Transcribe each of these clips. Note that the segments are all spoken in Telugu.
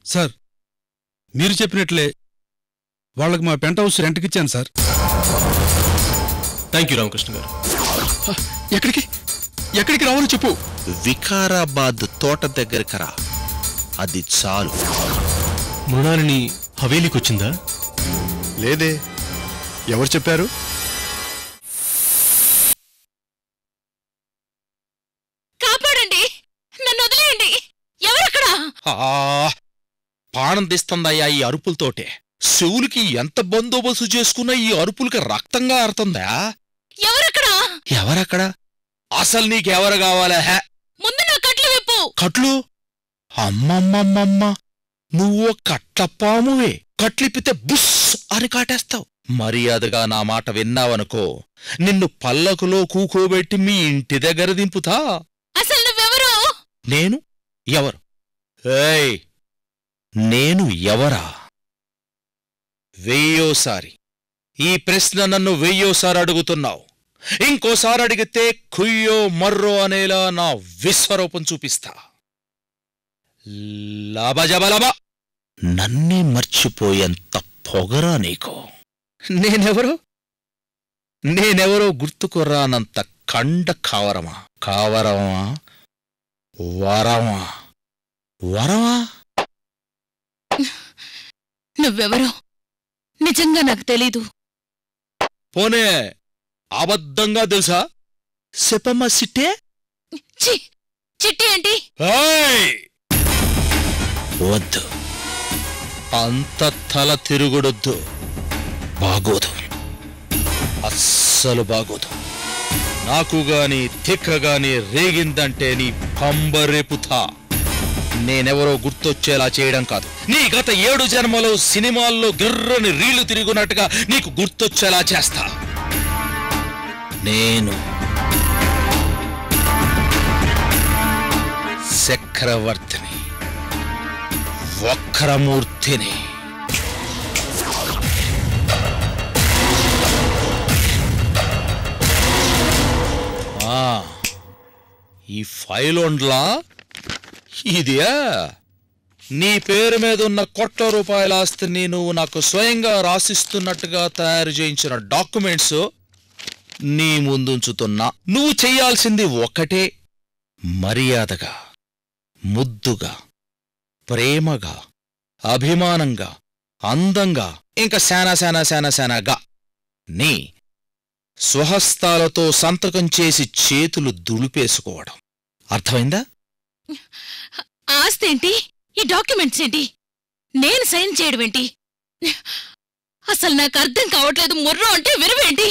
సార్ మీరు చెప్పినట్లే వాళ్ళకి మా పెంట్ హౌస్ రెంట్కిచ్చాను sir. Thank you Ramakrishna garu. ఎక్కడికి రావాలో చెప్పు. వికారాబాద్ తోట దగ్గరికి రా, అది చాలు. మృణాలిని హవేలీకి వచ్చిందా? లేదే, ఎవరు చెప్పారు? కాపాడండి, నన్ను వదిలేయండి. ఎవరక్కడ? పాణం తీస్తుందయ్యా ఈ అరుపులతోటే. శివులకి ఎంత బందోబస్తు చేసుకున్నా ఈ అరుపులకి రక్తంగా ఆరుతుందా? ఎవరక్కడ? అసలు నీకెవరు కావాలా? ముందు నా కట్లు విప్పు. కట్లు? అమ్మమ్మమ్మమ్మ, నువ్వు కట్లపామువే. కట్లిప్పితే బుస్ అని కాటేస్తావు. మర్యాదగా నా మాట విన్నావనుకో, నిన్ను పల్లకులో కూకోబెట్టి మీ ఇంటి దగ్గర దింపుతా. అసలు నువ్వెవరు? నేను ఎవరు? ఏయ్, నేను ఎవరా? వెయ్యోసారి ఈ ప్రశ్న నన్ను వెయ్యోసారి అడుగుతున్నావు. ఇంకోసారి అడిగితే కుయ్యో మర్రో అనేలా నా విశ్వరూపం చూపిస్తా. లబజబలబ. నన్నే మర్చిపోయేంత పొగరా నీకు? నేనెవరో గుర్తుకురానంత కండ కావరమా? వరమా? నువ్వెవరో నిజంగా నాకు తెలీదు. పోనే అబద్ధంగా తెలుసా? చెప్పమ్మా సిట్టే. చిట్టి ఏంటి? వద్దు, అంత తల తిరుగుడొద్దు. బాగోదు, అస్సలు బాగోదు. నాకుగాని తిక్కగాని రేగిందంటే నీ పంబరేపుతా. నేనెవరో గుర్తొచ్చేలా చేయడం కాదు, నీ గత 7 జన్మలో సినిమాల్లో గిర్రని రీళ్లు తిరుగునట్టుగా నీకు గుర్తొచ్చేలా చేస్తా. నేను చక్రవర్తిని, వక్రమూర్తిని. ఈ ఫైలోండ్లా ఇదియా? నీ పేరు మీదున్న కోట్ల రూపాయల ఆస్తిని నువ్వు నాకు స్వయంగా రాసిస్తున్నట్టుగా తయారు చేయించిన డాక్యుమెంట్స్ నీ ముందుంచుతున్నా. నువ్వు చెయ్యాల్సింది ఒకటే, మర్యాదగా, ముద్దుగా, ప్రేమగా, అభిమానంగా, అందంగా, ఇంకా శానాగా నీ స్వహస్తాలతో సంతకం చేసి చేతులు దులిపేసుకోవడం. అర్థమైందా? ఆస్తేంటి? ఈ డాక్యుమెంట్స్ ఏంటి? నేను సైన్ చేయడం ఏంటి? అసలు నాకు అర్థం కావట్లేదు. ముర్రో అంటే విరవేంటి?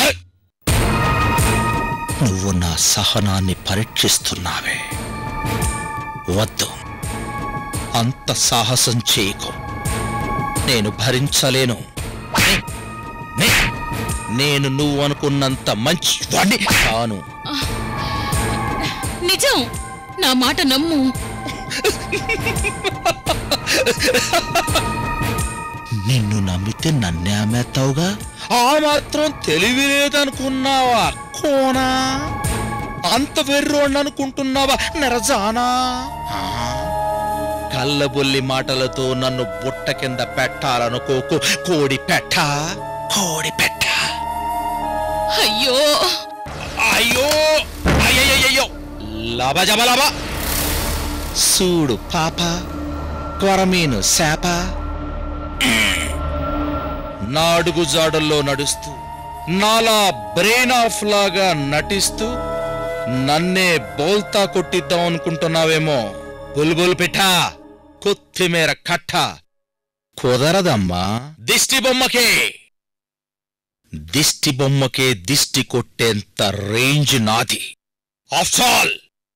నువ్వు నా సహనాన్ని పరీక్షిస్తున్నావే. వద్దు, అంత సాహసం చేయకు. నేను భరించలేను. నేను నువ్వు అనుకున్నంత మంచివాణ్ణి కాను. నిజం, నా మాట నమ్ము. నిన్ను నమ్మితే నన్నే అమ్మేస్తావుగా. ఆ మాత్రం తెలివి లేదనుకున్నావా కోనా? అంత వెర్రోణ్ణనుకుంటున్నావా నెరజానా? కళ్ళబొల్లి మాటలతో నన్ను బుట్ట కింద పెట్టాలనుకోకు. కోడి పెట్ట. అయ్యో అయ్యో, లబజబలబ. సూడు పాప, కొరమీను శాప. నా అడుగు జాడల్లో నడుస్తూ, నాలా బ్రెయిన్ ఆఫ్ లాగా నటిస్తూ నన్నే బోల్తా కొట్టిద్దాం అనుకుంటున్నావేమో. బుల్బుల్ పిఠ, కొత్తిమీర కట్ట. కుదరదమ్మా. దిష్టి బొమ్మకే దిష్టి కొట్టేంత రేంజ్ నాది. ఆఫ్టర్ ఆల్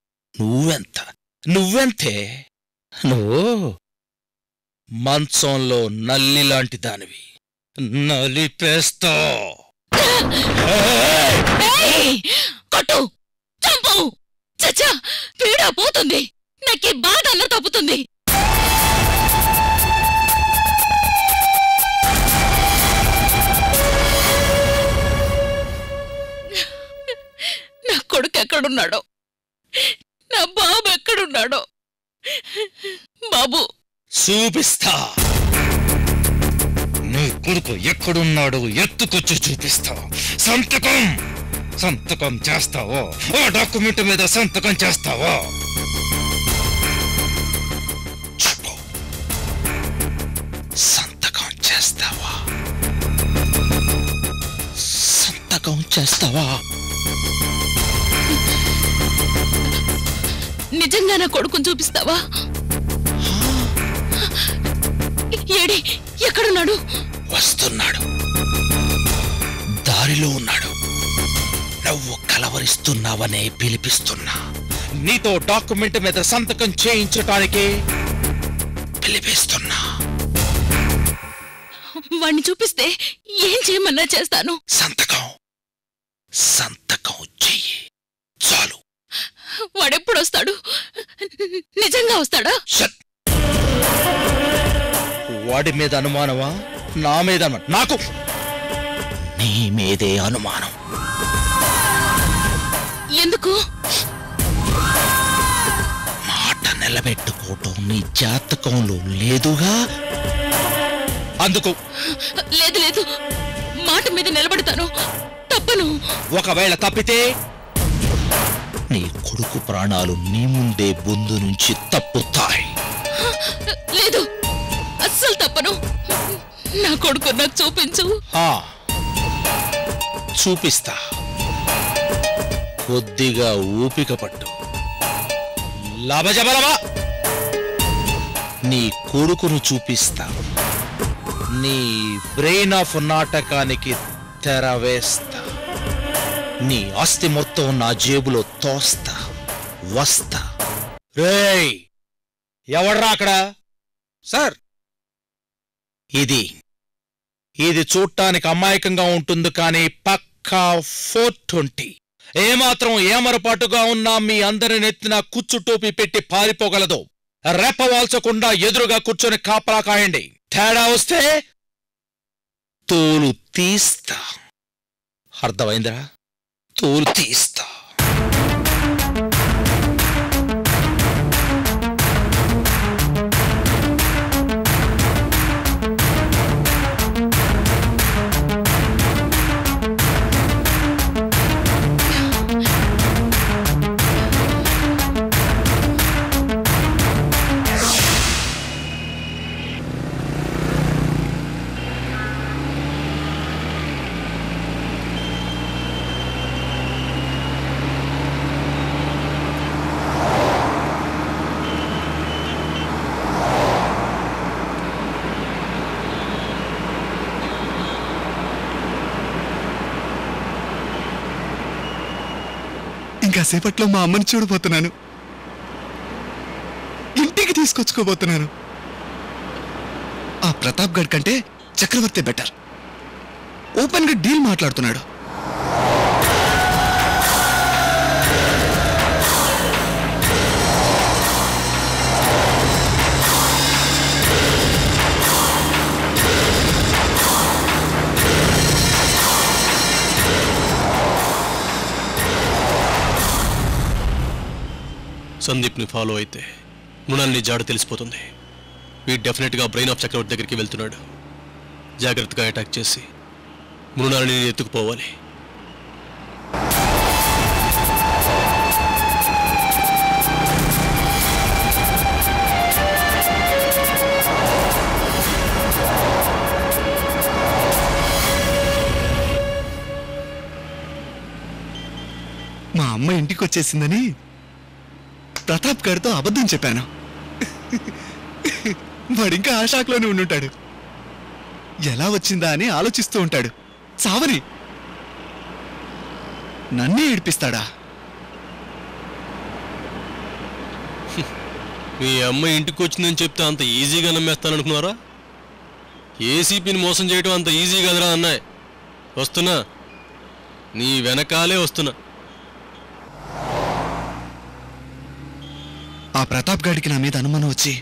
నువ్వెంతే? నువ్వు మంచంలో నల్లి లాంటి దానివి. నలిపేస్తా. కొట్టు, చంపు. చచ్చా, పీడ పోతుంది. నాకీ బాధ అన్న తప్పుతుంది. నా కొడుకు ఎక్కడున్నాడో, నా బాబు ఎక్కడున్నాడో? బాబు, చూపిస్తా. నీ కొడుకు ఎక్కడున్నాడు ఎత్తుకొచ్చి చూపిస్తా. సంతకం చేస్తావో? ఆ డాక్యుమెంట్ మీద సంతకం చేస్తావో? చెప్పు. సంతకం చేస్తావా? సంతకం చేస్తావా? నిజంగా నా కొడుకుని చూపిస్తావా? ఏడి, ఎక్కడున్నాడు? వస్తున్నాడు, దారిలో ఉన్నాడు. నువ్వు కలవరిస్తున్నావనే పిలిపిస్తున్నా. నీతో డాక్యుమెంట్ మీద సంతకం చేయించటానికి పిలిపిస్తున్నా. వాణ్ణి చూపిస్తే ఏం చేయమన్నా చేస్తాను. సంతకం చెయ్యి చాలు. వాడెప్పుడొస్తాడు? నిజంగా వస్తాడా? వాడి మీద అనుమానమా? నా మీద అనుమానం? నాకు నీ మీదే అనుమానం. ఎందుకు? మాట నిలబెట్టుకోవటం నీ జాతకంలో లేదుగా, అందుకు. లేదు, మాట మీద నిలబడతాను, తప్పను. ఒకవేళ తప్పితే నీ కొడుకు ప్రాణాలు నీ ముందే బొందు నుంచి తప్పుతాయి. లేదు, అస్సలు తప్పను. నా కొడుకు నాకు చూపించు. చూపిస్తా. కొద్దిగా ఓపిక పట్టు. లబజబలబా నీ కొడుకును చూపిస్తా. నీ బ్రెయిన్ ఆఫ్ నాటకానికి తెర వేస్తా. నీ ఆస్తి మొత్తం నా జేబులో తోస్తా. వస్తా. రేయ్, ఎవడ్రా అక్కడ? సార్, ఇది చూడటానికి అమాయకంగా ఉంటుంది, కానీ పక్కా 420. ఏమాత్రం ఏమరపాటుగా ఉన్నా మీ అందరి నెత్తిన కుచ్చు టోపీ పెట్టి పారిపోగలదు. రెప్పవాల్చకుండా ఎదురుగా కూర్చొని కాపలా కాయండి. తేడా వస్తే తోలు తీస్తా. అర్థమైందిరా? తోలు తీస్తా. ఇంకా సేపట్లో మా అమ్మని చూడబోతున్నాను. ఇంటికి తీసుకొచ్చుకోబోతున్నాను. ఆ ప్రతాప్ గడ్ కంటే చక్రవర్తి బెటర్. ఓపెన్ గా డీల్ మాట్లాడుతున్నాడు. సందీప్ని ఫాలో అయితే మృణాల్ని జాడ తెలిసిపోతుంది. వీడు డెఫినెట్గా బ్రెయిన్ ఆఫ్ చక్రవర్తి దగ్గరికి వెళ్తున్నాడు. జాగ్రత్తగా అటాక్ చేసి మృణాల్ని ఎత్తుకుపోవాలి. మా అమ్మ ఇంటికి వచ్చేసిందని ప్రతాప్ గారితో అబద్ధం చెప్పాను. వాడింకా ఆ షాక్లోనే ఉండుంటాడు. ఎలా వచ్చిందా అని ఆలోచిస్తూ ఉంటాడు. చావని నన్నే ఏడిపిస్తాడా? మీ అమ్మ ఇంటికి వచ్చిందని చెప్తే అంత ఈజీగా నమ్మేస్తాననుకున్నారా? ఏసీపీని మోసం చేయడం అంత ఈజీ కదరా అన్నాయ్. వస్తున్నా, నీ వెనకాలే వస్తున్నా. ఆ ప్రతాప్ గాడికి నా మీద అనుమానం వచ్చి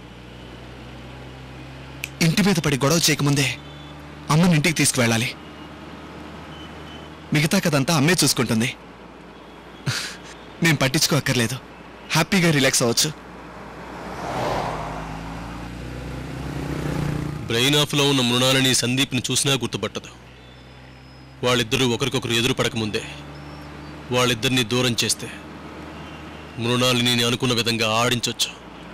ఇంటి మీద పడి గొడవ చేయకముందే అమ్మని ఇంటికి తీసుకువెళ్ళాలి. మిగతా కదంతా అమ్మే చూసుకుంటుంది. నేను పట్టించుకోక్కర్లేదు. హ్యాపీగా రిలాక్స్ అవ్వచ్చు. బ్రెయిన్ ఆఫ్లో ఉన్న మృణాలని సందీప్ని చూసినా గుర్తుపట్టదు. వాళ్ళిద్దరూ ఒకరికొకరు ఎదురు పడకముందే వాళ్ళిద్దరినీ దూరం చేస్తే మృణాలిని నేను అనుకున్న విధంగా ఆడించొచ్చు.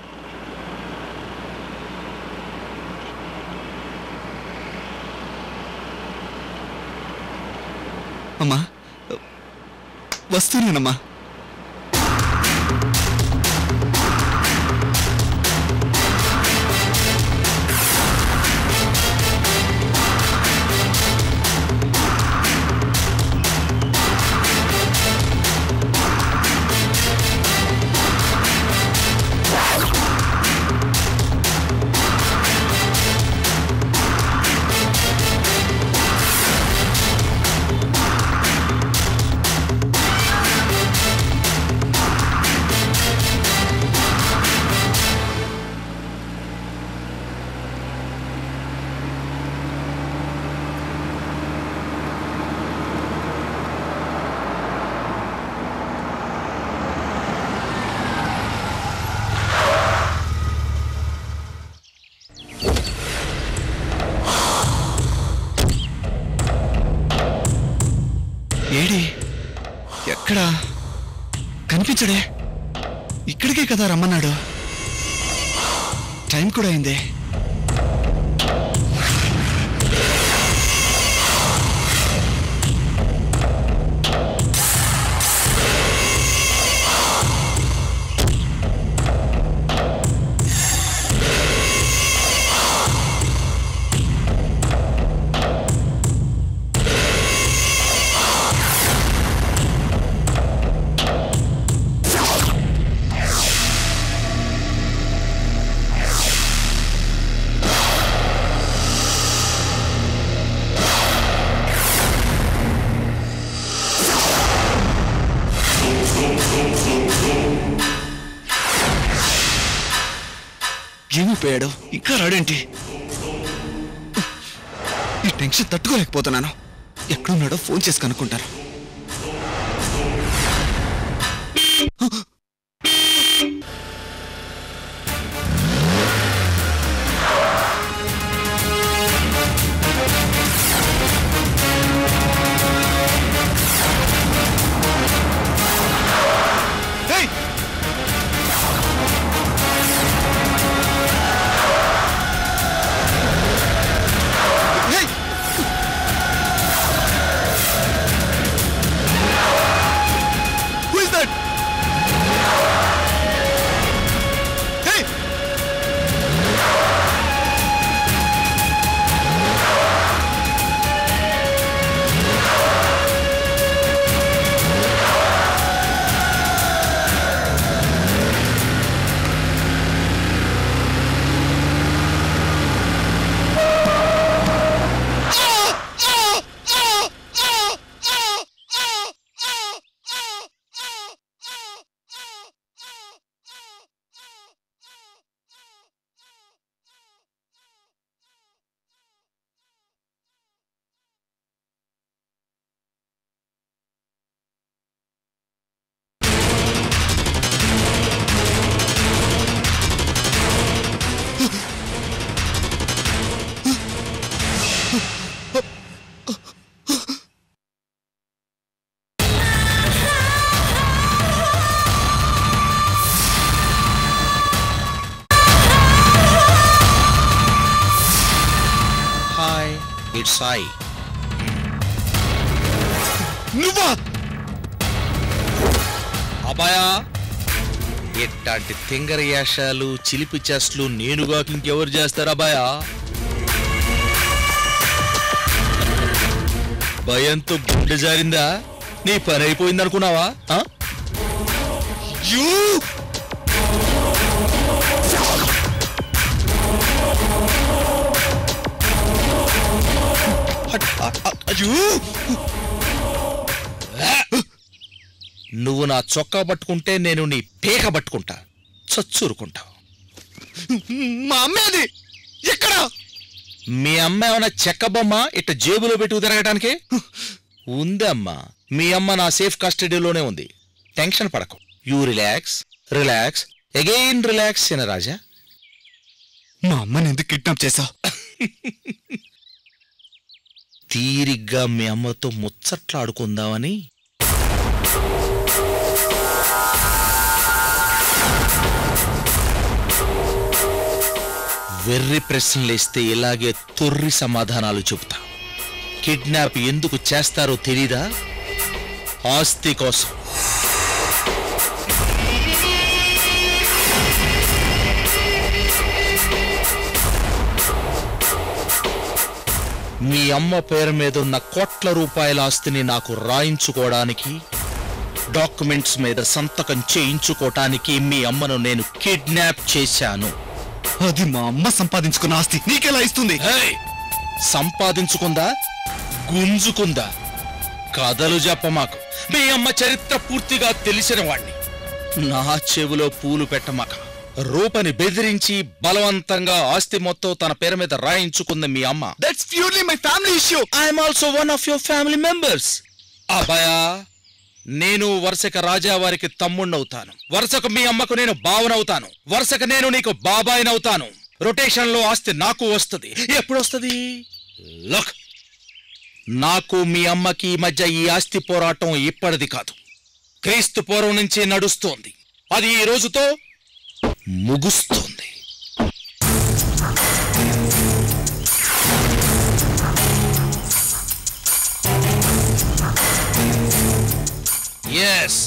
అమ్మా వస్తున్నానమ్మా. ఏడి ఎక్కడా కనిపించడే? ఇక్కడికే కదా రమ్మన్నాడు. టైం కూడా అయిందే. ఏమైపోయాడు? ఇంకా రాడేంటి? ఈ టెన్షన్ తట్టుకోలేకపోతున్నాను. ఎక్కడున్నాడో ఫోన్ చేసి కనుక్కుంటాను. ఇట్స్ సాయి. నువ్వా? అబాయా, ఎట్లాంటి తింగర యాషాలు చిలిపి చేష్టలు నేనుగా ఇంకెవరు చేస్తారు అబాయా? భయంతో గుండె జారిందా? నీ పని అయిపోయింది అనుకున్నావా? నువ్వు నా చొక్కా పట్టుకుంటే నేను నీ పేక పట్టుకుంటా, చచ్చూరుకుంటా. మా అమ్మేది ఎక్కడ? మీ అమ్మ ఏమన్నా చెక్క బొమ్మ ఇట్ట జేబులో పెట్టుకు తిరగటానికి? ఉందమ్మా, మీ అమ్మ నా సేఫ్ కస్టడీలోనే ఉంది. టెన్షన్ పడకు. You relax, relax, again relax. Raja, మా అమ్మని ఎందుకు కిడ్నాప్ చేశావు? తీరిగ్గా మీ అమ్మతో ముచ్చట్లాడుకుందామని వెర్రి ప్రశ్నలేస్తే ఇలాగే తొర్రి సమాధానాలు చెబుతా. కిడ్నాప్ ఎందుకు చేస్తారో తెలీదా? ఆస్తి కోసం. మీ అమ్మ పేరు మీద ఉన్న కోట్ల రూపాయల ఆస్తిని నాకు రాయించుకోవడానికి, డాక్యుమెంట్స్ మీద సంతకం చేయించుకోవటానికి మీ అమ్మను నేను కిడ్నాప్ చేశాను. అది మా అమ్మ సంపాదించుకున్న ఆస్తి నీకెలా ఇస్తుంది? సంపాదించుకుందా, గుంజుకుందా? కథలు చెప్పమాకు. మీ అమ్మ చరిత్ర పూర్తిగా తెలిసిన వాణ్ణి. నా చెవిలో పూలు పెట్టమాక. రూపని బెదిరించి బలవంతంగా ఆస్తి మొత్తం తన పేరు మీద రాయించుకుంది మీ అమ్మ. That's purely my family issue. I'm also one of your family members. అబ్బాయా, నేను వరుసక రాజావారికి తమ్ముణ్ణవుతాను, వరుసకు మీ అమ్మకు నేను బావనవుతాను, వరుసకు నేను నీకు బాబాయినవుతాను. రొటేషన్ లో ఆస్తి నాకు వస్తుంది. ఎప్పుడొస్తుంది? లక్, నాకు మీ అమ్మకి ఈ మధ్య ఈ ఆస్తి పోరాటం ఇప్పటిది కాదు, క్రీస్తు పూర్వం నుంచి నడుస్తోంది. అది ఈ రోజుతో ముగుస్తుంది. ఎస్.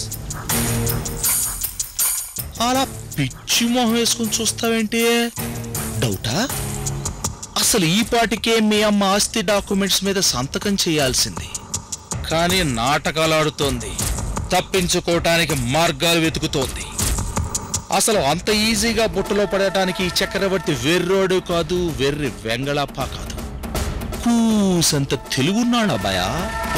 అలా పిచ్చి మొహం వేసుకుని చూస్తావేంటి? డౌటా? అసలు ఈ పాటికే మీ అమ్మ ఆస్తి డాక్యుమెంట్స్ మీద సంతకం చేయాల్సింది. కానీ నాటకాలాడుతోంది, తప్పించుకోవటానికి మార్గాలు వెతుకుతోంది. అసలు అంత ఈజీగా బుట్టలో పడటానికి ఈ చక్రవర్తి వెర్రోడు కాదు, వెర్రి వెంగళప్ప కాదు, కూసంత తెలుగున్నాడా భయా?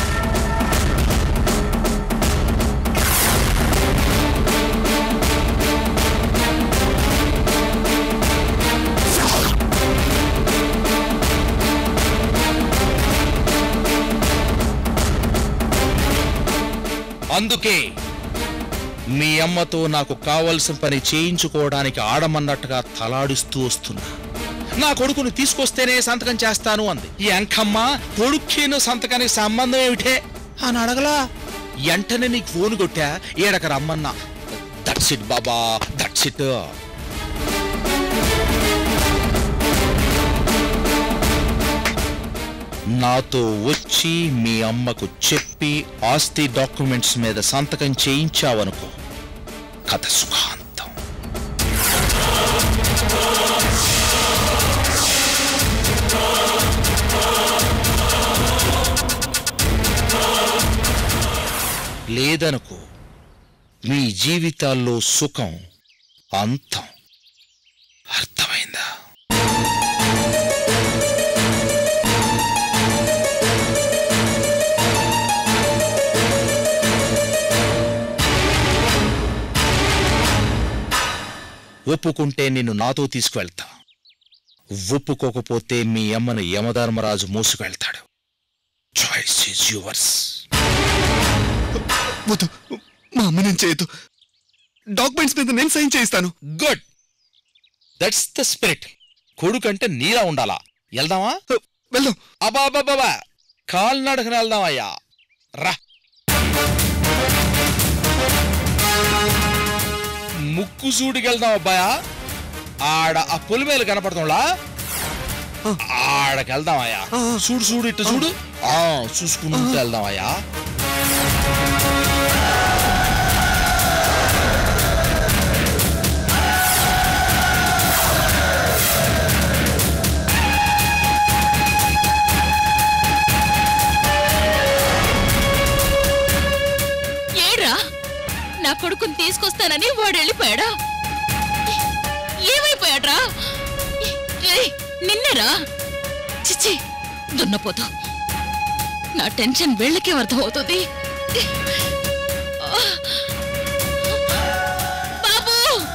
అందుకే మీ అమ్మతో నాకు కావలసిన పని చేయించుకోవడానికి ఆడమన్నట్టుగా తలాడిస్తూ వస్తున్నా. నా కొడుకుని తీసుకొస్తేనే సంతకం చేస్తాను అంది. ఈ అంకమ్మ కొడుక్కిను సంతకానికి సంబంధం ఏమిటే అని అడగలా. వెంటనే నీకు ఫోన్ కొట్టా, ఏడక రమ్మన్నా. దట్స్ ఇట్ బాబా, దట్స్ ఇట్. నాతో వచ్చి మీ అమ్మకు చెప్పి ఆస్తి డాక్యుమెంట్స్ మీద సంతకం చేయించావనుకో, కథ సుఖాంతం. లేదనుకో, మీ జీవితాల్లో సుఖం అంతం. అర్థమైందా? ఒప్పుకుంటే నిన్ను నాతో తీసుకువెళ్తా, ఒప్పుకోకపోతే మీ అమ్మను యమధర్మరాజు మోసుకెళ్తాడు. Choice is yours. వద్దు, మా అమ్మ నేను చేయొద్దు. డాక్యుమెంట్స్ మీద నేను సైన్ చేయిస్తాను. Good, that's the spirit. కొడుకంటే నీలా ఉండాలా. వెళ్దామా? వెళ్దాం. అబాబాబా, కాలినడకన వెళ్దామయ్యా. రా. ముక్కు సూడికెళ్దాం అబ్బాయా. ఆడ ఆ పులిమేలు కనపడుతుండా, ఆడకెళ్దామయ్యా. చూడు చూడు, ఇట్టు చూడు. చూసుకుంటూ వెళ్దామయ్యా. ఏడ్రా, నా కొడుకుని తీసుకొస్తానని వాడు వెళ్ళిపోయాడా? ఏమైపోయాడ్రా? నిన్నేరా? చిచ్చి, దున్నపోతూ. నా టెన్షన్ వీళ్ళకే అర్థం అవుతుంది. బాబు,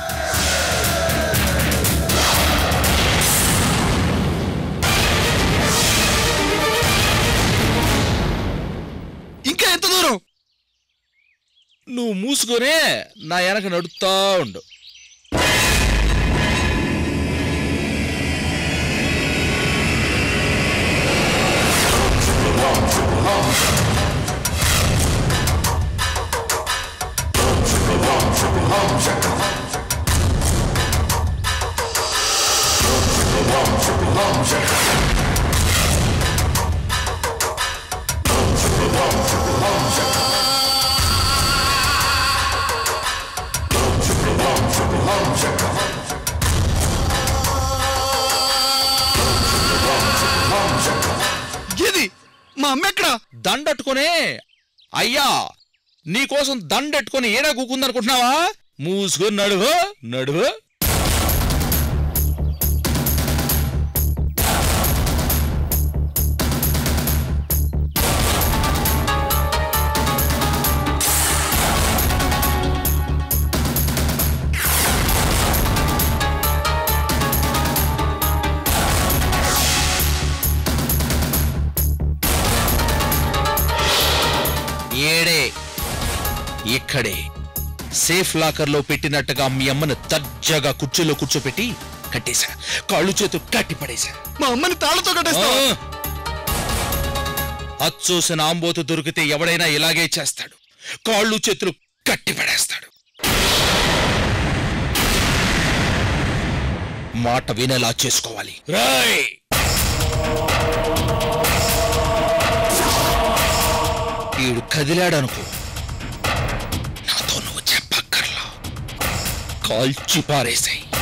ఇంకా ఎంత దూరం? నువ్వు మూసుకొనే నా వెనక నడుస్తా ఉండు. ఏది మా అమ్మ ఎక్కడా? దండట్టుకునే అయ్యా నీకోసం దండెట్టుకుని ఏడా కూకుందనుకుంటున్నావా? మూసుకొని నడువు నడువు. ఏడే ఇక్కడే సేఫ్ లాకర్ లో పెట్టినట్టుగా మీ అమ్మను దర్జాగా కుర్చీలో కూర్చోపెట్టి కట్టేశా. కాళ్ళు చేతులు కట్టి పడేశా. మా అమ్మని తాళతో కట్టేస్తా. అచ్చూసిన ఆంబోతు దొరికితే ఎవడైనా ఇలాగే చేస్తాడు. కాళ్ళు చేతులు కట్టి పడేస్తాడు. మాట వినేలా చేసుకోవాలి. రాయ్ ఈడు కదిలాడనుకో నాతో నువ్వు చెప్పక్కర్లా. కాల్చి పారేసాయి.